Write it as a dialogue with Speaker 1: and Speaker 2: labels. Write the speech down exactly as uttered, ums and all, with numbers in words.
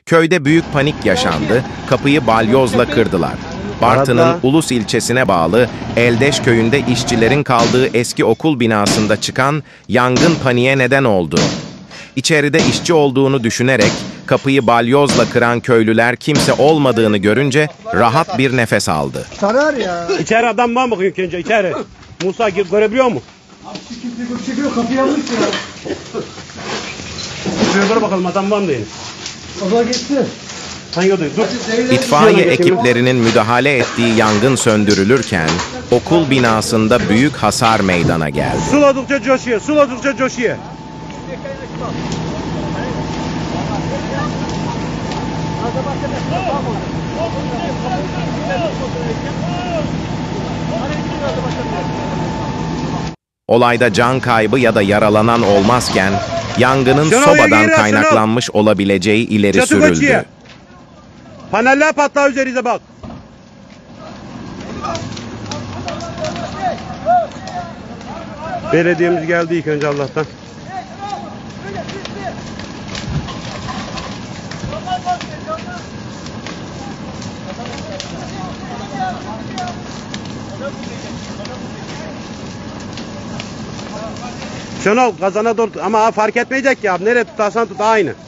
Speaker 1: Köyde büyük panik yaşandı, kapıyı balyozla kırdılar. Bartın'ın Ulus ilçesine bağlı Eldeş köyünde işçilerin kaldığı eski okul binasında çıkan yangın paniğe neden oldu. İçeride işçi olduğunu düşünerek kapıyı balyozla kıran köylüler kimse olmadığını görünce rahat bir nefes aldı.
Speaker 2: Sarar ya.
Speaker 3: İçeri adam var mı ilk önce içeri? Musa gir, görebiliyor mu?
Speaker 2: Abi kimse çekiyor, kapı yanmış ya.
Speaker 3: Şuraya göre bakalım adam var mı değil?
Speaker 2: Baba gitti.
Speaker 3: Hangi odayı? Dur.
Speaker 1: İtfaiye ekiplerinin müdahale ettiği yangın söndürülürken okul binasında büyük hasar meydana geldi.
Speaker 3: Suladıkça coşuyor, suladıkça coşuyor.
Speaker 1: Olayda can kaybı ya da yaralanan olmazken yangının sobadan kaynaklanmış olabileceği ileri sürüldü.
Speaker 3: Paneller patlağı üzerinize bak. Belediyemiz geldi ilk önce Allah'tan. Şenol kazana doğru ama fark etmeyecek ya. Nereye tutarsan tut aynı.